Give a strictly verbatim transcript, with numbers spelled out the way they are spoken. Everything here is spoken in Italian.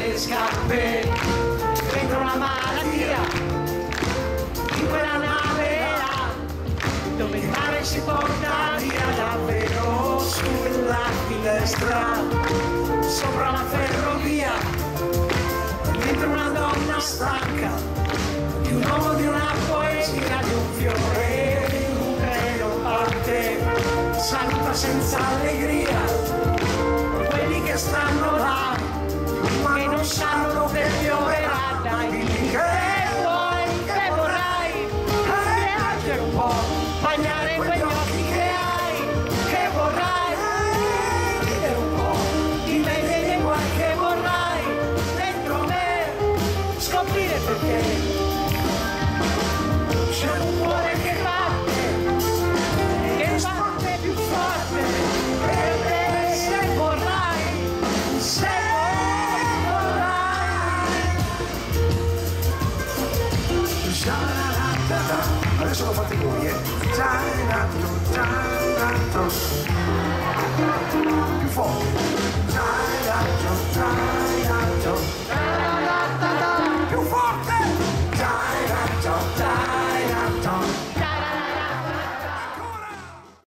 le scarpe dentro una malattia, in quella nave là, dove il mare si porta via davvero, sulla finestra, sopra la ferrovia, dentro una donna stanca, di un uomo, di una poesia, di un fiore, di un treno parte, saluta senza allegria, quelli che stanno là, ma non sanno che pioverà, dai, dimmi che vuoi, che vorrai, piangere un po', bagnare quegli occhi che hai, che vorrai, ridere un po', di me dei guai che vorrai, dentro me, scoprire perché c'è un cuore che batte, che batte più forte, per te se vorrai, se adesso lo fate voi, eh?